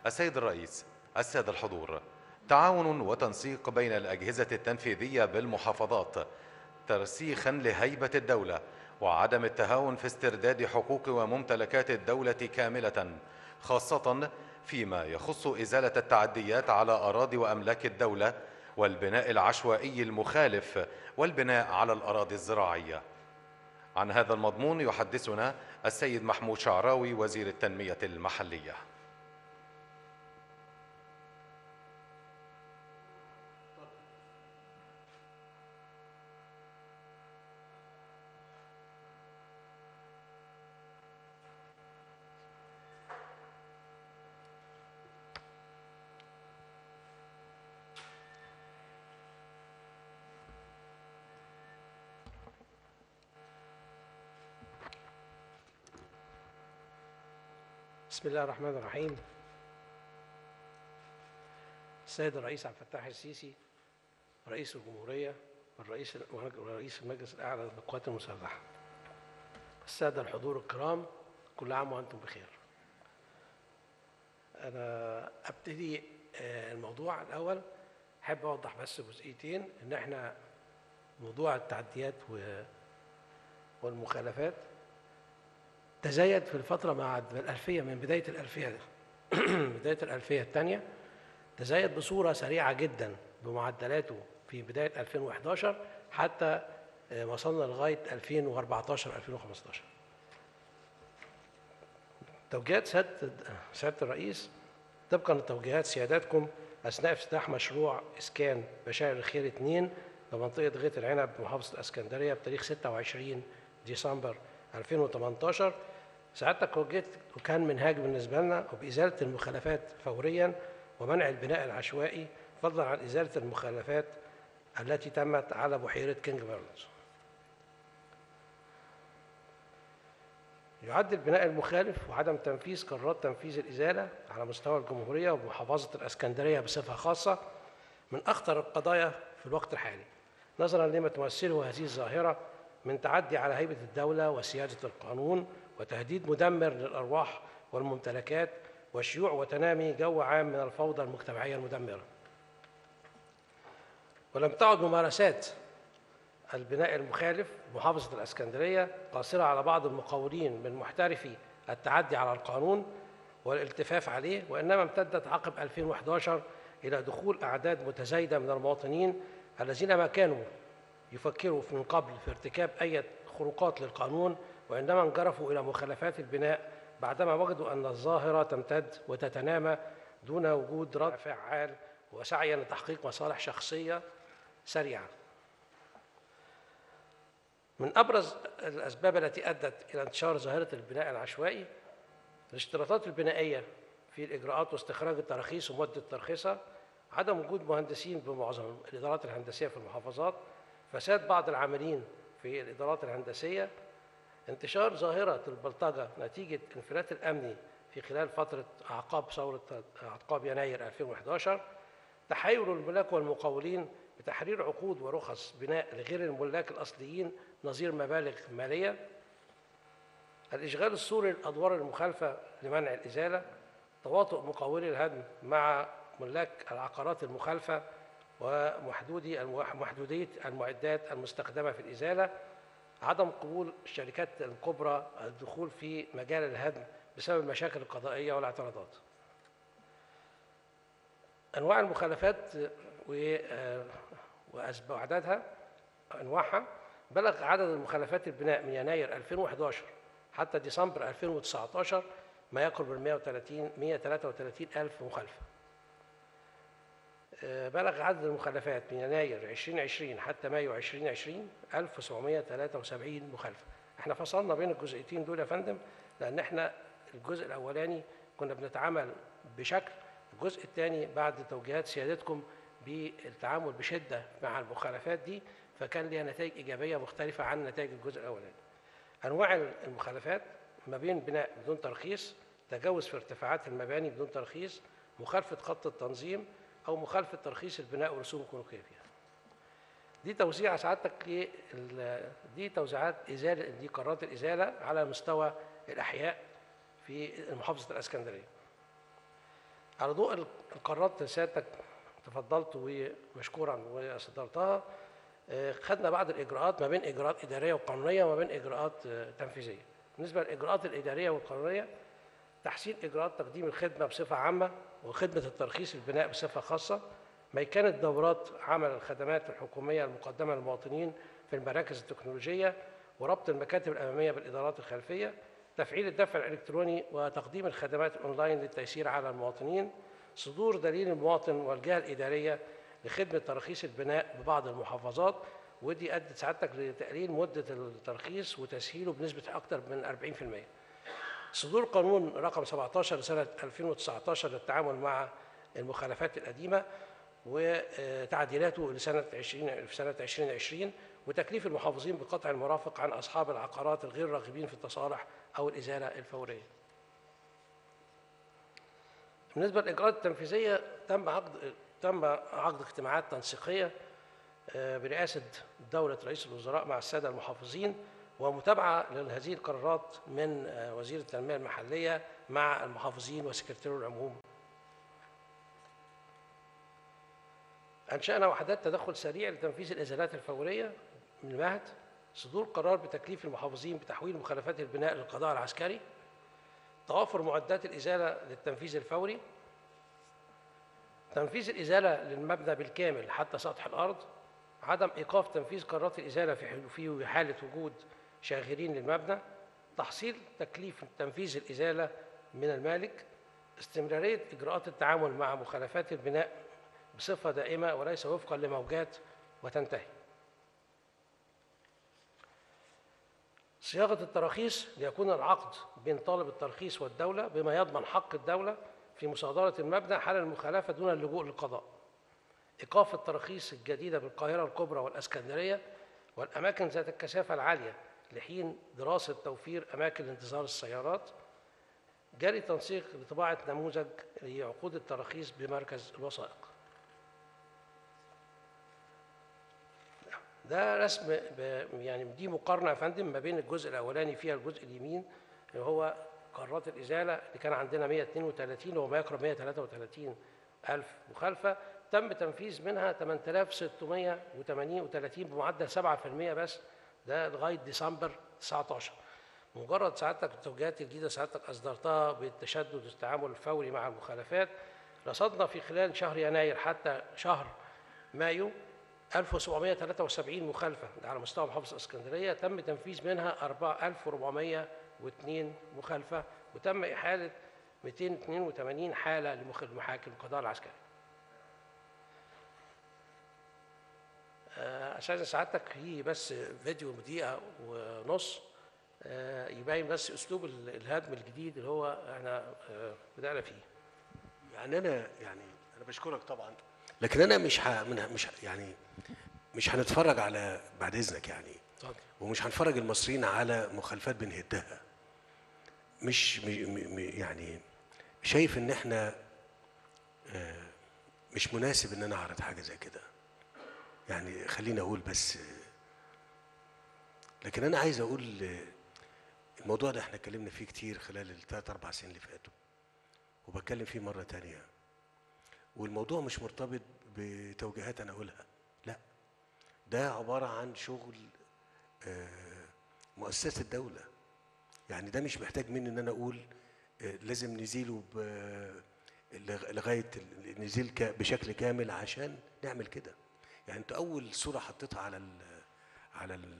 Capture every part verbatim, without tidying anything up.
السيد الرئيس، السادة الحضور، تعاون وتنسيق بين الأجهزة التنفيذية بالمحافظات ترسيخا لهيبة الدولة وعدم التهاون في استرداد حقوق وممتلكات الدولة كاملة، خاصة فيما يخص إزالة التعديات على أراضي وأملاك الدولة والبناء العشوائي المخالف والبناء على الأراضي الزراعية. عن هذا المضمون يحدثنا السيد محمود شعراوي وزير التنمية المحلية. بسم الله الرحمن الرحيم. السيد الرئيس عبد الفتاح السيسي رئيس الجمهورية والرئيس ورئيس المجلس الأعلى للقوات المسلحة، السادة الحضور الكرام، كل عام وأنتم بخير. أنا أبتدي الموضوع الأول، أحب أوضح بس جزئيتين، إن إحنا موضوع التعديات والمخالفات تزايد في الفترة مع الألفية، من بداية الألفية بداية الألفية الثانية تزايد بصورة سريعة جدا بمعدلاته في بداية ألفين وإحدى عشر حتى وصلنا لغاية ألفين وأربعة عشر ألفين وخمسة عشر. توجيهات سيادة سيادة الرئيس طبقا لتوجيهات سيادتكم أثناء افتتاح مشروع إسكان بشائر الخير اثنين بمنطقة غيط العنب بمحافظة الإسكندرية بتاريخ ستة وعشرين ديسمبر ألفين وثمانية عشر، سعادتك وجهت وكان منهاج بالنسبة لنا وبإزالة المخالفات فوريا ومنع البناء العشوائي، فضلا عن إزالة المخالفات التي تمت على بحيرة كينج بيرنز. يعد البناء المخالف وعدم تنفيذ قرارات تنفيذ الإزالة على مستوى الجمهورية ومحافظة الإسكندرية بصفة خاصة من أخطر القضايا في الوقت الحالي، نظرا لما تمثله هذه الظاهرة من تعدي على هيبة الدولة وسيادة القانون وتهديد مدمر للأرواح والممتلكات وشيوع وتنامي جو عام من الفوضى المجتمعية المدمرة. ولم تعد ممارسات البناء المخالف محافظة الإسكندرية قاصرة على بعض المقاولين من محترفي التعدي على القانون والالتفاف عليه، وإنما امتدت عقب ألفين وإحدى عشر إلى دخول أعداد متزايدة من المواطنين الذين ما كانوا يفكروا من قبل في ارتكاب أي خروقات للقانون، وإنما انجرفوا إلى مخالفات البناء بعدما وجدوا أن الظاهرة تمتد وتتنامى دون وجود رد فعال وسعيا لتحقيق مصالح شخصية سريعة. من أبرز الأسباب التي أدت إلى انتشار ظاهرة البناء العشوائي الاشتراطات البنائية في الإجراءات واستخراج التراخيص ومدة ترخيصها، عدم وجود مهندسين بمعظم الإدارات الهندسية في المحافظات، فساد بعض العاملين في الإدارات الهندسية، انتشار ظاهرة البلطجة نتيجة الانفلات الأمني في خلال فترة أعقاب ثورة أعقاب يناير ألفين وإحدى عشر، تحايل الملاك والمقاولين بتحرير عقود ورخص بناء لغير الملاك الأصليين نظير مبالغ مالية، الإشغال السوري للأدوار المخالفة لمنع الإزالة، تواطؤ مقاولي الهدم مع ملاك العقارات المخالفة ومحدودي محدودية المعدات المستخدمة في الإزالة، عدم قبول الشركات الكبرى الدخول في مجال الهدم بسبب المشاكل القضائية والاعتراضات. أنواع المخالفات وأعدادها أنواعها، بلغ عدد المخالفات البناء من يناير ألفين وإحدى عشر حتى ديسمبر ألفين وتسعة عشر ما يقرب من مئة وثلاثة وثلاثين ألف مخالفة. بلغ عدد المخالفات من يناير ألفين وعشرين حتى مايو ألفين وعشرين ألف وسبعمئة وثلاثة وسبعين مخالفة. احنا فصلنا بين الجزئيتين دول يا فندم، لأن احنا الجزء الأولاني كنا بنتعامل بشكل، الجزء الثاني بعد توجيهات سيادتكم بالتعامل بشدة مع المخالفات دي، فكان لها نتائج إيجابية مختلفة عن نتائج الجزء الأولاني. أنواع المخالفات ما بين بناء بدون ترخيص، تجاوز في ارتفاعات المباني بدون ترخيص، مخالفة خط التنظيم، أو مخالفة ترخيص البناء ورسوم الجمركية فيها. دي توزيع سعادتك دي توزيعات إزالة، دي قرارات الإزالة على مستوى الأحياء في محافظة الإسكندرية. على ضوء القرارات اللي سيادتك تفضلت ومشكورا وصدرتها، آه، خدنا بعض الاجراءات ما بين اجراءات اداريه وقانونيه وما بين اجراءات آه، تنفيذيه. بالنسبه للاجراءات الاداريه والقانونيه، تحسين اجراءات تقديم الخدمه بصفه عامه وخدمه الترخيص البناء بصفه خاصه، ميكنه دورات عمل الخدمات الحكوميه المقدمه للمواطنين في المراكز التكنولوجيه، وربط المكاتب الاماميه بالادارات الخلفيه، تفعيل الدفع الالكتروني وتقديم الخدمات الاونلاين للتيسير على المواطنين، صدور دليل المواطن والجهه الاداريه لخدمه تراخيص البناء ببعض المحافظات، ودي ادت سعادتك لتقليل مده الترخيص وتسهيله بنسبه اكثر من أربعين بالمئة. صدور قانون رقم سبعتاشر لسنه ألفين وتسعتاشر للتعامل مع المخالفات القديمه وتعديلاته لسنه عشرين في سنه ألفين وعشرين، وتكليف المحافظين بقطع المرافق عن اصحاب العقارات الغير راغبين في التصالح او الازاله الفوريه. بالنسبه للاجراءات التنفيذيه، تم عقد تم عقد اجتماعات تنسيقيه برئاسه دوله رئيس الوزراء مع الساده المحافظين، ومتابعه لهذه القرارات من وزير التنميه المحليه مع المحافظين وسكرتير العموم. انشانا وحدات تدخل سريع لتنفيذ الازالات الفوريه من المهد، صدور قرار بتكليف المحافظين بتحويل مخالفات البناء للقضاء العسكري، توافر معدات الازاله للتنفيذ الفوري، تنفيذ الازاله للمبنى بالكامل حتى سطح الارض، عدم ايقاف تنفيذ قرارات الازاله في في حاله وجود شاغرين للمبنى، تحصيل تكليف تنفيذ الازاله من المالك، استمراريه اجراءات التعامل مع مخالفات البناء بصفه دائمه وليس وفقا لموجات وتنتهي. صياغه التراخيص ليكون العقد بين طالب الترخيص والدوله بما يضمن حق الدوله في مصادره المبنى حال المخالفه دون اللجوء للقضاء. ايقاف التراخيص الجديده بالقاهره الكبرى والاسكندريه والاماكن ذات الكثافه العاليه لحين دراسه توفير اماكن انتظار السيارات. جري تنسيق لطباعه نموذج لعقود التراخيص بمركز الوثائق. ده رسم يعني دي مقارنه يا فندم ما بين الجزء الاولاني فيها الجزء اليمين اللي هو قرارات الازاله اللي كان عندنا مئة واثنين وثلاثين وما يقرب مئة وثلاثة وثلاثين ألف مخالفه، تم تنفيذ منها ثمانية آلاف وستمئة وثمانية وثلاثين بمعدل سبعة بالمئة بس، ده لغايه ديسمبر تسعتاشر. مجرد سعادتك التوجيهات الجديده سعادتك اصدرتها بالتشدد والتعامل الفوري مع المخالفات، رصدنا في خلال شهر يناير حتى شهر مايو ألف وسبعمئة وثلاثة وسبعين مخالفه على مستوى محافظه الاسكندريه، تم تنفيذ منها ألف وأربعمئة واثنين مخالفه، وتم احاله مئتين واثنين وثمانين حاله لمحاكم القضاء العسكري. عشان سعادتك في بس فيديو دقيقه ونص يبين بس اسلوب الهدم الجديد اللي هو احنا بدانا فيه. يعني انا يعني انا بشكرك طبعا، لكن انا مش ح... مش يعني مش هنتفرج على بعد اذنك يعني اتفضل. ومش هنفرج المصريين على مخالفات بنهدها. مش م... م... يعني شايف ان احنا مش مناسب ان انا اعرض حاجه زي كده، يعني خليني اقول بس. لكن انا عايز اقول الموضوع ده احنا اتكلمنا فيه كتير خلال الثلاث اربع سنين اللي فاتوا، وبتكلم فيه مره تانية، والموضوع مش مرتبط بتوجيهات انا اقولها، لا، ده عباره عن شغل مؤسسات الدوله. يعني ده مش محتاج مني ان انا اقول لازم نزيله لغايه نزيل بشكل كامل عشان نعمل كده. يعني انت اول صوره حطيتها على ال على ال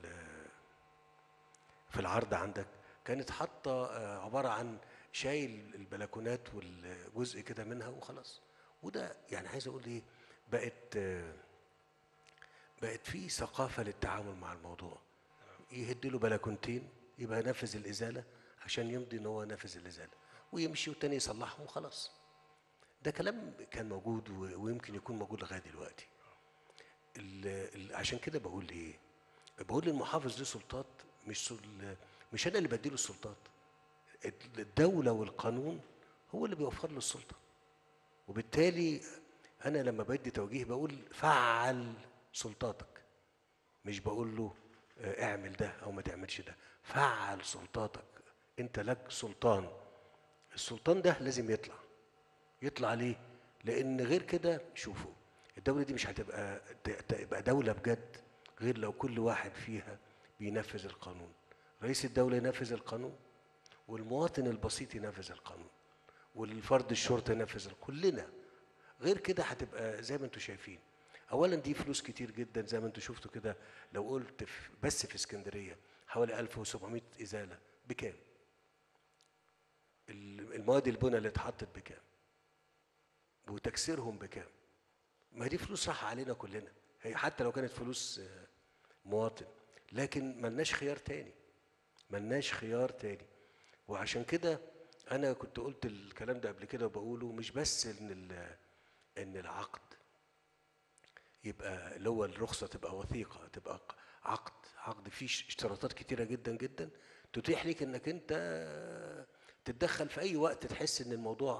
في العرض عندك كانت حاطه عباره عن شايل البلكونات والجزء كده منها وخلاص. وده يعني عايز اقول ايه، بقت بقت في ثقافه للتعامل مع الموضوع. يهد له بلكونتين يبقى نفذ الازاله عشان يمضي ان هو نفذ الازاله، ويمشي والتاني يصلحهم وخلاص. ده كلام كان موجود ويمكن يكون موجود لغايه دلوقتي. ال ال عشان كده بقول ايه، بقول للمحافظ ليه سلطات، مش مش انا اللي بديله السلطات. الدوله والقانون هو اللي بيوفر له السلطه، وبالتالي انا لما بدي توجيه بقول فعل سلطاتك، مش بقول له اعمل ده او ما تعملش ده. فعل سلطاتك، انت لك سلطان، السلطان ده لازم يطلع. يطلع ليه؟ لان غير كده شوفوا الدوله دي مش هتبقى تبقى دوله بجد غير لو كل واحد فيها بينفذ القانون. رئيس الدوله ينفذ القانون، والمواطن البسيط ينفذ القانون، والفرد الشرطه ينفذ كلنا. غير كده هتبقى زي ما انتم شايفين. اولا دي فلوس كتير جدا زي ما انتم شفتوا كده. لو قلت في بس في اسكندريه حوالي ألف وسبعمائة ازاله، بكام؟ المواد البناء اللي اتحطت بكام؟ وتكسيرهم بكام؟ ما دي فلوس راح علينا كلنا، هي حتى لو كانت فلوس مواطن، لكن ملناش خيار تاني، ملناش خيار تاني. وعشان كده انا كنت قلت الكلام ده قبل كده وبقوله، مش بس ان ان العقد يبقى اللي هو الرخصه تبقى وثيقه، تبقى عقد عقد فيه اشتراطات كتيره جدا جدا تتيح لك انك انت تتدخل في اي وقت تحس ان الموضوع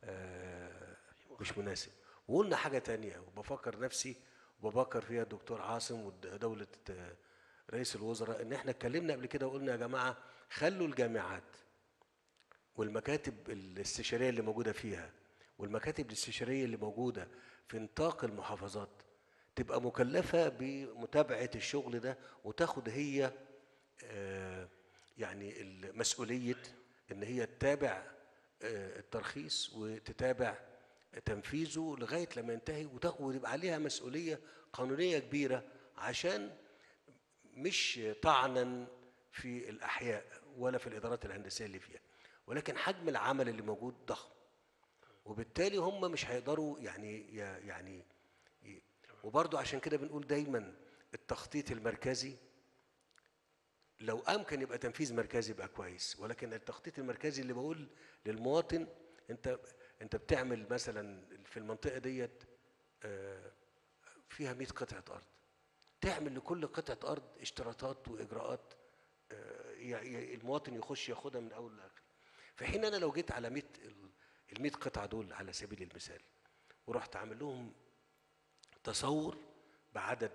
مش مناسب. وقلنا حاجه تانية وبفكر نفسي وبفكر فيها الدكتور عاصم ودوله رئيس الوزراء، ان احنا اتكلمنا قبل كده وقلنا يا جماعه خلوا الجامعات والمكاتب الاستشاريه اللي موجوده فيها والمكاتب الاستشاريه اللي موجوده في نطاق المحافظات تبقى مكلفه بمتابعه الشغل ده، وتاخد هي آه يعني مسؤوليه ان هي تتابع آه الترخيص وتتابع تنفيذه لغايه لما ينتهي، ويبقى عليها مسؤوليه قانونيه كبيره، عشان مش طعنا في الاحياء ولا في الادارات الهندسيه اللي فيها، ولكن حجم العمل اللي موجود ضخم، وبالتالي هم مش هيقدروا يعني يعني وبرضه عشان كده بنقول دايما التخطيط المركزي لو امكن يبقى تنفيذ مركزي يبقى كويس، ولكن التخطيط المركزي اللي بقول للمواطن انت انت بتعمل مثلا في المنطقه ديت فيها مئة قطعه ارض، تعمل لكل قطعه ارض اشتراطات واجراءات المواطن يخش ياخدها من اول لاخر. في حين انا لو جيت على مئة ال مئة قطعه دول على سبيل المثال ورحت عامل لهم تصور بعدد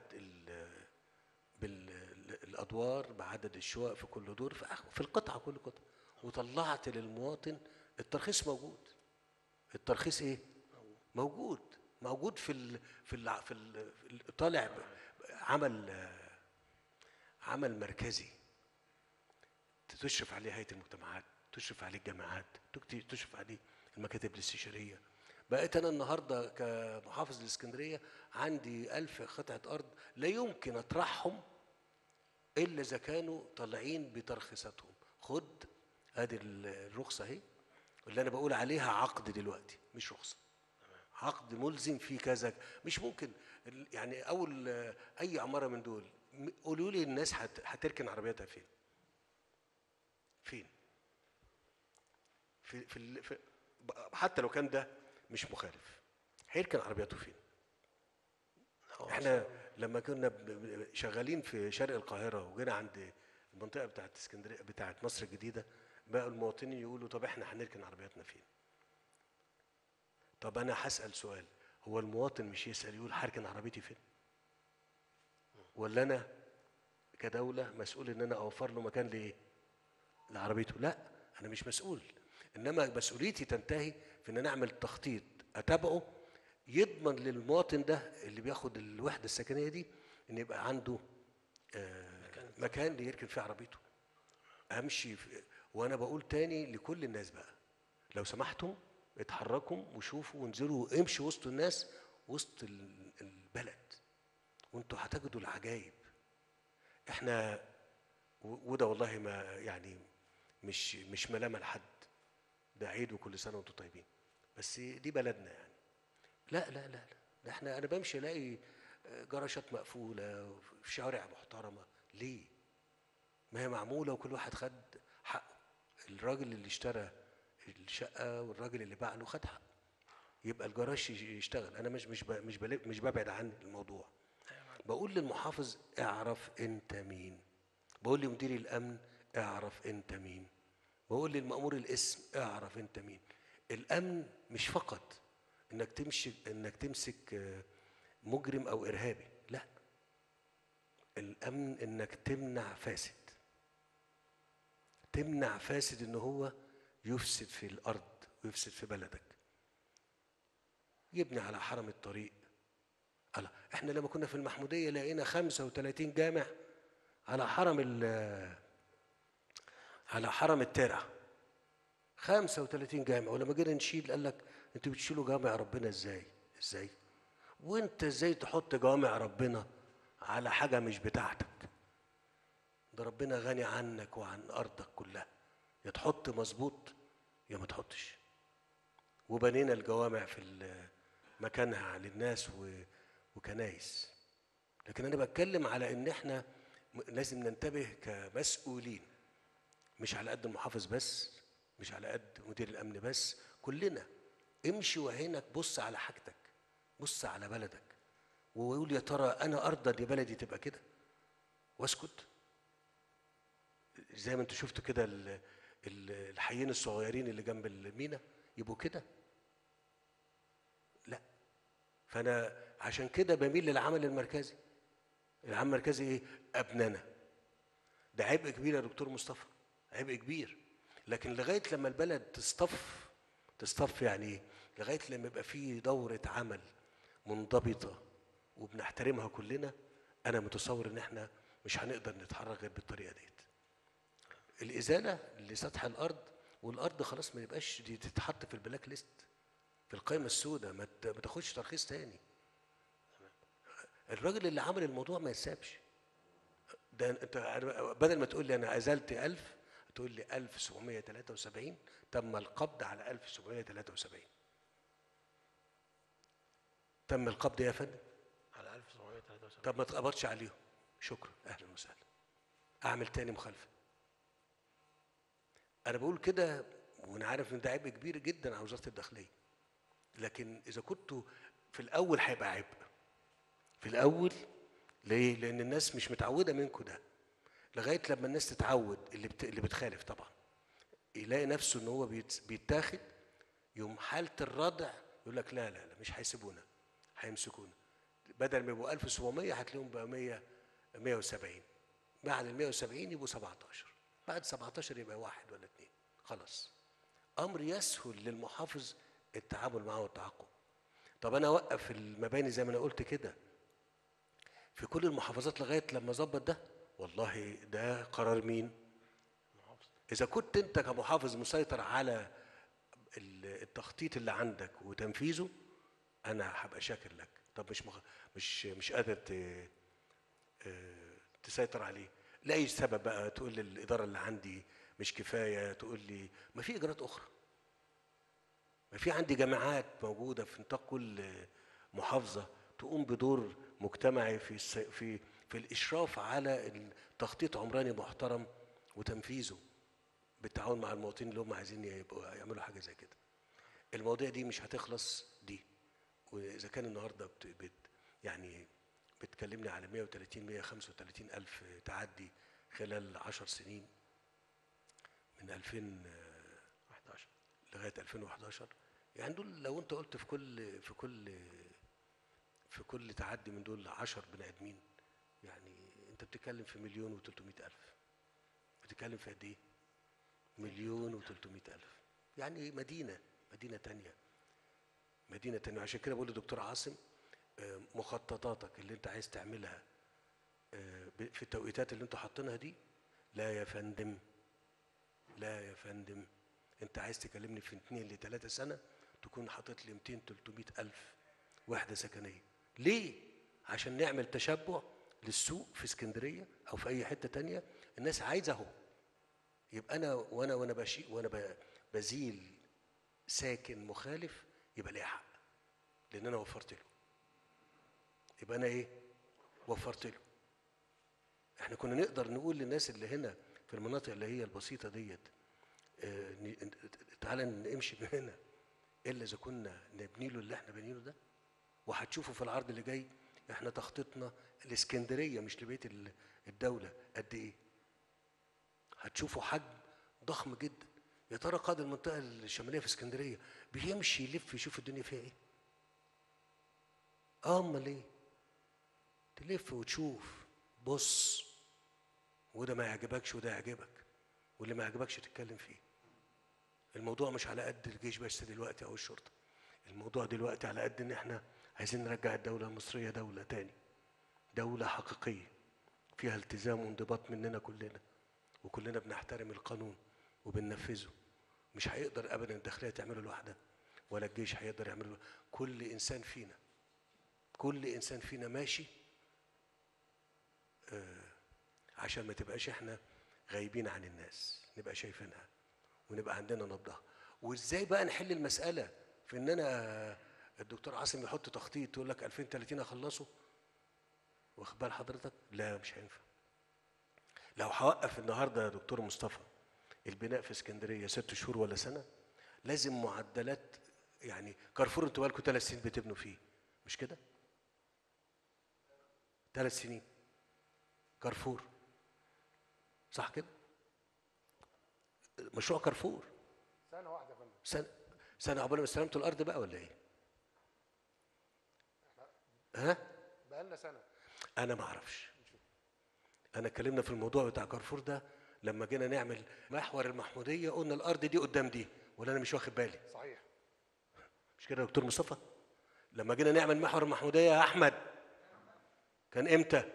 بالادوار، بعدد الشقق في كل دور في القطعه كل قطعه، وطلعت للمواطن الترخيص موجود. الترخيص ايه؟ موجود موجود في ال في ال في ال طالع عمل عمل مركزي تشرف عليه هيئه المجتمعات، تشرف عليه الجامعات، تشرف عليه المكاتب الاستشاريه. بقيت انا النهارده كمحافظ الاسكندريه عندي ألف قطعه ارض لا يمكن اطرحهم الا اذا كانوا طالعين بترخيصاتهم. خد ادي الرخصه اهي اللي انا بقول عليها عقد دلوقتي، مش رخصه، عقد ملزم فيه كذا. مش ممكن يعني اول اي عماره من دول قولوا لي الناس هتركن عربيتها فين؟ فين؟ في في, في حتى لو كان ده مش مخالف هيركن عربيته فين؟ احنا لما كنا شغالين في شرق القاهره وجينا عند المنطقه بتاعت اسكندريه بتاعت مصر الجديده، بقى المواطنين يقولوا طب احنا هنركن عربياتنا فين؟ طب انا هسال سؤال، هو المواطن مش يسال يقول هركن عربيتي فين؟ ولا انا كدوله مسؤول ان انا اوفر له مكان لايه؟ لعربيته؟ لا، انا مش مسؤول، انما مسؤوليتي تنتهي في ان انا اعمل تخطيط اتابعه يضمن للمواطن ده اللي بياخد الوحده السكنيه دي ان يبقى عنده آه مكان يركن فيه عربيته. امشي وانا بقول تاني لكل الناس بقى لو سمحتم اتحركوا وشوفوا وانزلوا امشوا وسط الناس وسط البلد وانتوا هتجدوا العجائب. احنا وده والله ما يعني مش مش ملامه لحد، ده عيد وكل سنه وانتم طيبين، بس دي بلدنا يعني. لا لا لا لا احنا انا بمشي الاقي جراشات مقفوله في شوارع محترمه. ليه؟ ما هي معموله وكل واحد خد حقه. الراجل اللي اشترى الشقه والراجل اللي باع له خد حقه، يبقى الجراج يشتغل. انا مش مش مش مش ببعد عن الموضوع. بقول للمحافظ اعرف انت مين، بقول لمدير الامن اعرف انت مين، بقول للمأمور الاسم اعرف انت مين. الامن مش فقط انك تمشي انك تمسك مجرم او ارهابي، لا، الامن انك تمنع فاسد، تمنع فاسد ان هو يفسد في الارض ويفسد في بلدك. يبني على حرم الطريق. الله، احنا لما كنا في المحموديه لقينا خمسة وثلاثين جامع على حرم ال على حرم الترع، خمسة وثلاثين جامع. ولما جينا نشيل قال لك انتوا بتشيلوا جامع ربنا ازاي؟ ازاي؟ وانت ازاي تحط جوامع ربنا على حاجه مش بتاعتك؟ ده ربنا غني عنك وعن ارضك كلها، يا تحط مظبوط يا ما تحطش. وبنينا الجوامع في مكانها للناس وكنايس. لكن انا بتكلم على ان احنا لازم ننتبه كمسؤولين، مش على قد المحافظ بس، مش على قد مدير الامن بس، كلنا. امشي وعينك بص على حاجتك، بص على بلدك، ويقول يا ترى انا ارضى ان بلدي تبقى كده واسكت؟ زي ما انتوا شفتوا كده الحيين الصغيرين اللي جنب المينا يبقوا كده؟ لا. فانا عشان كده بميل للعمل المركزي. العمل المركزي ايه؟ ابننا. ده عبء كبير يا دكتور مصطفى، عبء كبير. لكن لغايه لما البلد تصطف، تصطف يعني ايه؟ لغايه لما يبقى في دوره عمل منضبطه وبنحترمها كلنا، انا متصور ان احنا مش هنقدر نتحرك غير بالطريقه ديت. الازاله لسطح الارض، والارض خلاص ما يبقاش دي تتحط في البلاك ليست، في القائمه السوداء، ما تاخدش ترخيص تاني. الراجل اللي عمل الموضوع ما يسابش. ده انت بدل ما تقول لي انا ازلت ألف، تقول لي ألف وسبعمائة وثلاثة وسبعين تم القبض على ألف وسبعمائة وثلاثة وسبعين. تم القبض يا فندم على ألف وسبعمائة وثلاثة وسبعين. طب ما تقبضش عليهم، شكرا، اهلا وسهلا، اعمل تاني مخالفه. انا بقول كده وانا عارف ان ده عبء كبير جدا على وزاره الداخليه، لكن اذا كنتوا في الاول هيبقى عبء في الاول. ليه؟ لان الناس مش متعوده منكم ده. لغايه لما الناس تتعود، اللي بت... اللي بتخالف طبعا يلاقي نفسه ان هو بيت... بيتاخد، يوم حاله الردع يقول لك لا لا لا مش هيسيبونا، هيمسكونا. بدل ما يبقوا ألف وسبعمائة هتلاقيهم بقى مية مية وسبعين، بعد ال مية وسبعين يبقوا سبعتاشر، بعد سبعتاشر يبقى واحد ولا اثنين، خلاص. امر يسهل للمحافظ التعامل معه والتعاقب. طب انا اوقف المباني زي ما انا قلت كده في كل المحافظات لغايه لما اظبط ده؟ والله ده قرار مين؟ اذا كنت انت كمحافظ مسيطر على التخطيط اللي عندك وتنفيذه انا هبقى شاكر لك. طب مش مخ... مش مش قادر ت... تسيطر عليه لاي سبب بقى، تقول لي الاداره اللي عندي مش كفايه، تقول لي ما في اجراءات اخرى. ما في عندي جامعات موجوده في نطاق كل محافظه تقوم بدور مجتمعي في في في الاشراف على تخطيط عمراني محترم وتنفيذه بالتعاون مع المواطنين اللي هم عايزين يبقوا يعملوا حاجه زي كده. المواضيع دي مش هتخلص دي. واذا كان النهارده بت بت يعني بتكلمني على مية وثلاثين مية وخمسة وثلاثين الف تعدي خلال عشر سنين من ألفين وأحد عشر لغايه ألفين وأحد عشر، يعني دول لو انت قلت في كل في كل في كل تعدي من دول عشر بني ادمين، يعني انت بتتكلم في مليون وثلاثمائة الف. بتتكلم في قد ايه؟ مليون وثلاثمائة الف. يعني مدينه مدينه تانية مدينه تانية. عشان كده بقول لدكتور عاصم مخططاتك اللي انت عايز تعملها في التوقيتات اللي انتوا حاطينها دي، لا يا فندم لا يا فندم، انت عايز تكلمني في اتنين لتلاتة سنه تكون حاطط لي مئتين ثلاثمائة الف وحده سكنيه. ليه؟ عشان نعمل تشبع للسوق في اسكندريه او في اي حته تانية. الناس عايزه اهو. يبقى انا وانا وانا بشي وانا بزيل ساكن مخالف يبقى ليا حق، لان انا وفرت له. يبقى انا ايه؟ وفرت له. احنا كنا نقدر نقول للناس اللي هنا في المناطق اللي هي البسيطه ديت اه تعالى نمشي من هنا، الا اذا كنا نبني له اللي احنا بنينه ده. وهتشوفوا في العرض اللي جاي احنا تخطيطنا الاسكندريه مش لبقيه الدوله قد ايه. هتشوفوا حجم ضخم جدا. يا ترى قائد المنطقه الشماليه في اسكندريه بيمشي يلف يشوف الدنيا فيها ايه؟ اه امال ايه؟ تلف وتشوف، بص، وده ما يعجبكش وده يعجبك، واللي ما يعجبكش تتكلم فيه. الموضوع مش على قد الجيش بس دلوقتي او الشرطه، الموضوع دلوقتي على قد ان احنا عايزين نرجع الدولة المصرية دولة تاني، دولة حقيقية فيها التزام وانضباط مننا كلنا، وكلنا بنحترم القانون وبننفذه. مش هيقدر ابدا الداخلية تعمله لوحدها، ولا الجيش هيقدر يعمله لوحده. كل انسان فينا كل انسان فينا ماشي آه عشان ما تبقاش احنا غايبين عن الناس، نبقى شايفينها ونبقى عندنا نبضها. وازاي بقى نحل المسألة في ان انا الدكتور عاصم يحط تخطيط يقول لك ألفين وثلاثين اخلصه، واخد بال حضرتك؟ لا مش هينفع. لو هوقف النهارده يا دكتور مصطفى البناء في اسكندريه ست شهور ولا سنه، لازم معدلات. يعني كارفور انتوا بقالكم ثلاث سنين بتبنوا فيه، مش كده؟ ثلاث سنين كارفور، صح كده؟ مشروع كارفور سنة واحدة يا فندم. سنه سنه عقبال ما استلمتوا الارض بقى ولا ايه؟ ها؟ بقالنا سنة. انا ما اعرفش. انا اتكلمنا في الموضوع بتاع كارفور ده لما جينا نعمل محور المحموديه، قلنا الارض دي قدام دي، ولا انا مش واخد بالي؟ صحيح. مش كده يا دكتور مصطفى؟ لما جينا نعمل محور المحموديه يا احمد كان امتى؟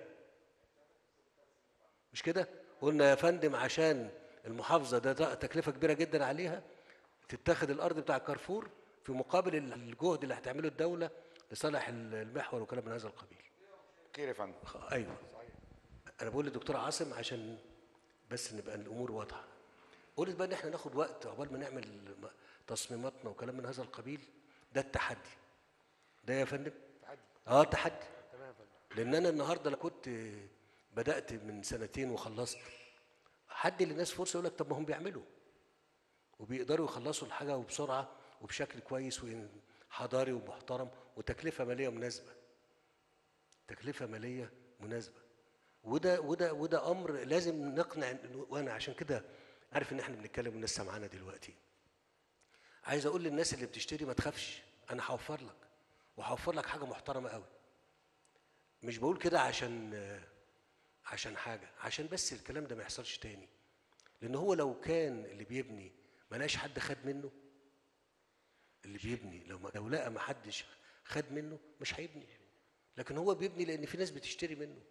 مش كده؟ قلنا يا فندم عشان المحافظه ده تكلفه كبيره جدا عليها، تتاخد الارض بتاع كارفور في مقابل الجهد اللي هتعمله الدوله لصالح المحور وكلام من هذا القبيل. كيف يا فندم؟ ايوه صحيح. انا بقول للدكتور عاصم عشان بس نبقى الامور واضحه. قلت بقى ان احنا ناخد وقت عقبال ما نعمل تصميماتنا وكلام من هذا القبيل. ده التحدي ده يا فندم. تحدي. اه تحدي. تمام يا فندم. لان انا النهارده لو كنت بدات من سنتين وخلصت، حد للناس فرصه يقول لك طب ما هم بيعملوا وبيقدروا يخلصوا الحاجه وبسرعه وبشكل كويس وحضاري ومحترم وتكلفه ماليه مناسبه. تكلفه ماليه مناسبه. وده وده وده امر لازم نقنع. وانا عشان كده عارف ان احنا بنتكلم والناس سامعانا دلوقتي. عايز اقول للناس اللي بتشتري ما تخافش، انا هوفر لك وهوفر لك حاجه محترمه قوي. مش بقول كده عشان عشان حاجه، عشان بس الكلام ده ما يحصلش تاني. لان هو لو كان اللي بيبني ما لقاش حد خد منه، اللي بيبني لو ما لو لقى ما حدش خد منه مش هيبني. لكن هو بيبني لان في ناس بتشتري منه،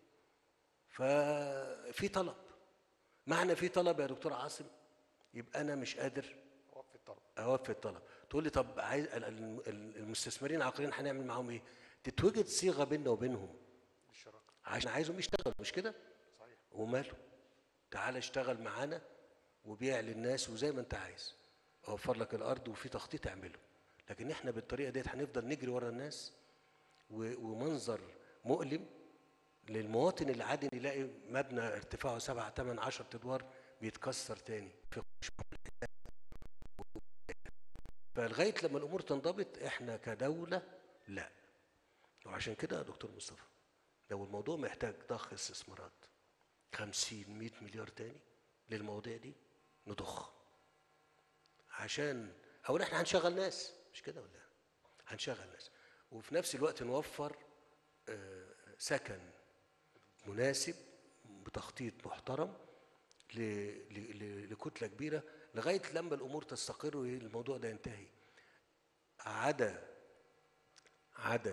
ففي طلب. معنى في طلب يا دكتور عاصم يبقى انا مش قادر اوفي الطلب. اوفي الطلب. تقول لي طب عايز المستثمرين العقاريين هنعمل معاهم ايه؟ تتوجد صيغه بيننا وبينهم الشراكة. عشان عايزهم يشتغلوا، مش كده؟ صحيح. وماله؟ تعالى اشتغل معانا وبيع للناس وزي ما انت عايز، اوفر لك الارض وفي تخطيط اعمله. لكن احنا بالطريقه ديت هنفضل نجري ورا الناس، ومنظر مؤلم للمواطن العادي يلاقي مبنى ارتفاعه سبعة ثمان عشرة ادوار بيتكسر تاني. فلغايه لما الامور تنضبط احنا كدوله لا. وعشان كده يا دكتور مصطفى لو الموضوع محتاج ضخ استثمارات خمسين مئة مليار تاني للمواضيع دي نضخ، عشان اولا احنا هنشغل ناس، مش كده ولا؟ هنشغل ناس وفي نفس الوقت نوفر آه سكن مناسب بتخطيط محترم لكتله كبيره لغايه لما الامور تستقر والموضوع ده ينتهي. عدا عدا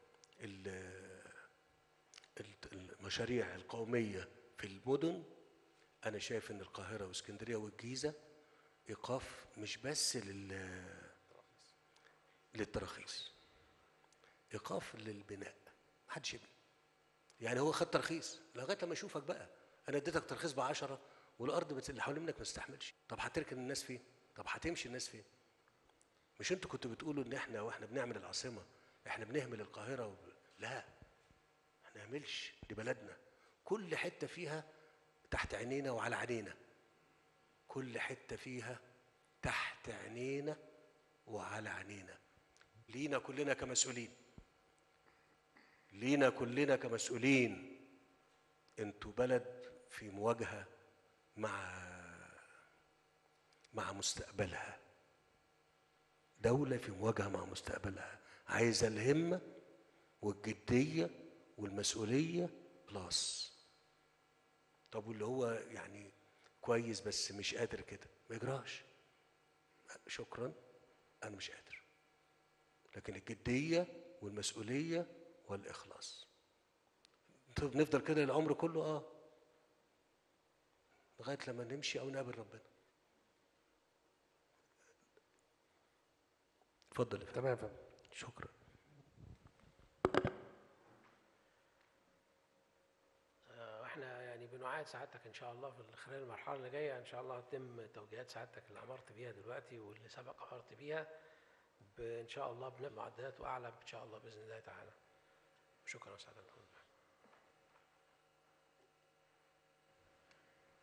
المشاريع القوميه في المدن، انا شايف ان القاهره واسكندريه والجيزه ايقاف مش بس لل للتراخيص، ايقاف للبناء. محدش يبني. يعني هو خد ترخيص لغايه لما اشوفك بقى. انا اديتك ترخيص بعشرة والارض اللي حوالين منك ما تستحملش. طب هتركن الناس فين؟ طب هتمشي الناس فين؟ مش انتوا كنتوا بتقولوا ان احنا واحنا بنعمل العاصمه احنا بنهمل القاهره و... لا ما نعملش. دي بلدنا، كل حته فيها تحت عينينا وعلى عينينا. كل حته فيها تحت عينينا وعلى عينينا. لينا كلنا كمسؤولين، لينا كلنا كمسؤولين. انتوا بلد في مواجهه مع مع مستقبلها، دولة في مواجهة مع مستقبلها، عايزة الهمة والجدية والمسؤولية بلاس. طب واللي هو يعني كويس بس مش قادر كده ما يجراش. شكرا، أنا مش قادر. لكن الجديه والمسؤوليه والاخلاص. طب نفضل كده العمر كله؟ اه، لغايه لما نمشي او نقابل ربنا. اتفضل يا فندم. تمام يا فندم. شكرا. احنا يعني بنعاد سعادتك ان شاء الله في خلال المرحله اللي جايه ان شاء الله تتم توجيهات سعادتك اللي امرت بيها دلوقتي واللي سبق امرت بيها ان شاء الله بنبقى معدلات واعلى ان شاء الله باذن الله تعالى. شكرا سعادتك.